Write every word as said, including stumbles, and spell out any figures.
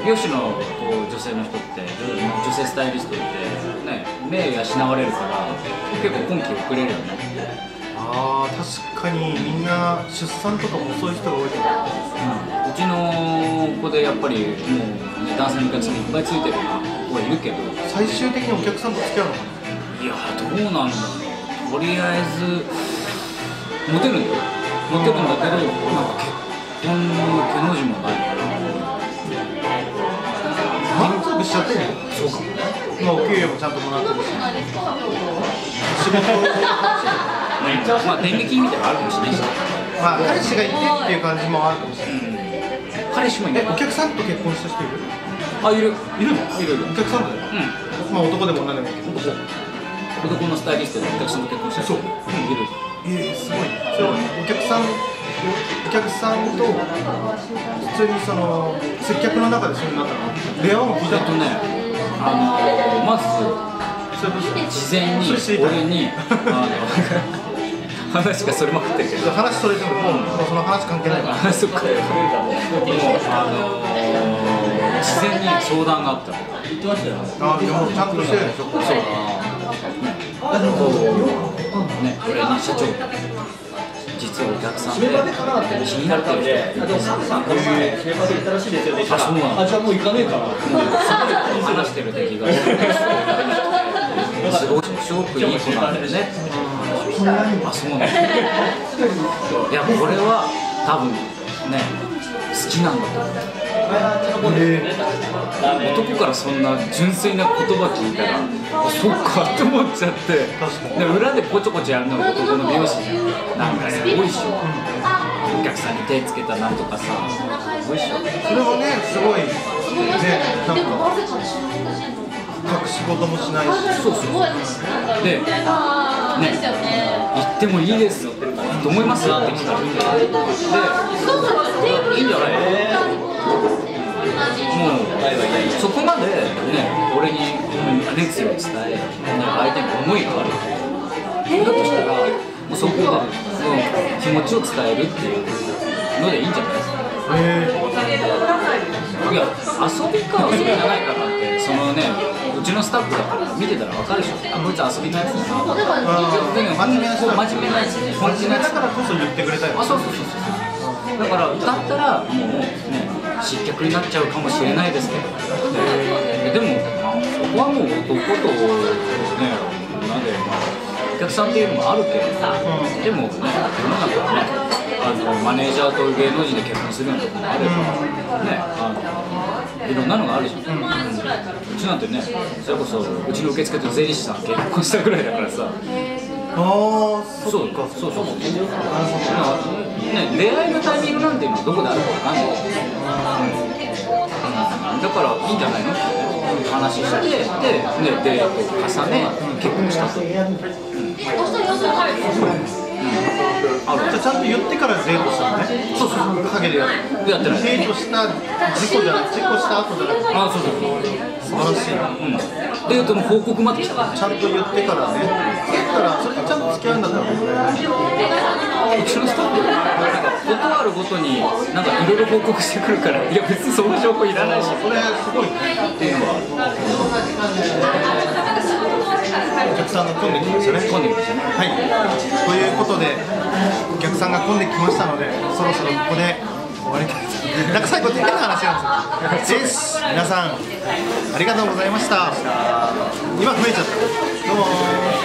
美容師のこう女性の人って女性スタイリストってね目養われるから結構今期遅れるよね。 ああ確かにみんな出産とかも遅い人が多いと思う。 うん、うちの子でやっぱりもう、ね、男性のお客さんいっぱいついてる子はいるけど最終的にお客さんと付き合うのかな。 いやどうなんだろう。とりあえずモテるんだよ。モテるんだけどなんか結婚の毛の字もないから満足しちゃってるよ。 そうかもね。 まあお給料もちゃんともらってるし仕事まあ電撃みたいなのあるかもしれないし、 まあ彼氏がいてっていう感じもあるかもしれない。 うん、彼氏もいない。 お客さんと結婚した人いる？ あ、いるいるの？ いるいる。 お客さんとだよ。 うん。 まあ男でも女でもいいけど。 男のスタイリストでお客さんと結婚した人。 そう。 うん、いる。 ええすごいね。それはお客さんお客さんと普通にその接客の中でそういうのになったの？電話も聞いたえっとね、あのまずそれどうした？ 事前に俺にあの話がそれまくってるけど話それてももうその話関係ないから。 あ、そっか。もうあのー、事前に相談があったの。言ってましたよ。 あ、でもちゃんとしてるでしょ。そうだ。 ね、俺に社長実はお客さんで気になってる人がいるんですよ。あ、そうなんだ。 じゃあもう行かねえから。 話してる時がすごくすごくいい子なんだよね。あ、そうなんだ。いや、これは多分ね、好きなんだと思う。男からそんな純粋な言葉聞いたら、そっかって思っちゃって、で裏でポチョポチョやるのが男の美容師じゃん。なんかすごいっしょ。お客さんに手つけたなんとかさ、すごいっしょ。 それはね、すごいね、なんか隠し事もしないし。 そうそう。で、ね、行ってもいいですって思いますって聞かれて、で、いいんじゃないの？もうそこまでね、俺に熱意を伝え、相手に思いがあるだとしたら、もうそこでもう気持ちを伝えるっていうのでいいんじゃないですか。 へいや、遊びか遊びじゃないかなって、そのね、うちのスタッフだから見てたら分かるでしょ。あ、こいつ遊びのやつだな。 真面目な人だ。 真面目なやつね。 真面目だからこそ言ってくれたよ。 あ、そうそうそうそう。だから歌ったらもうね、失脚になっちゃうかもしれないですけど、で, でも、まあ、そこはもう男とね、なんで、まあ、お客さんっていうのもあるけど、うん、でもね、世の中はね、あのマネージャーと芸能人で結婚するようなところもあれば、ね、あのいろんなのがあるじゃん。うん、うちなんてね、それこそうちの受付と税理士さん結婚したぐらいだからさ。 ああ、 そうか、そうそうそう。ね、出会いのタイミングなんていうのはどこであるかわかんない。うん、だからいいんじゃないのって話して、で、ね、デートを重ね、結婚したと。 あ、じゃあちゃんと言ってからデートしたのね。 そうそう。 陰でやってない。デートした事故じゃなくて、事故した後じゃなくて。 あ、そうそうそう。 素晴らしい。 うん。デートの報告まで来た。 ちゃんと言ってからね。言ったらそれでちゃんと付き合うんだったらね。 うちのスタッフなんか断るごとになんかいろいろ報告してくるから、いや別にその証拠いらないし、 それすごいね。 っていうのは。 お客さんが混んできましたね。 混んできましたね。 はい。ということでお客さんが混んできましたので、そろそろここで終わりたいと。なんか最後変な話なんですよ。です。皆さんありがとうございました。今増えちゃった。どうもー。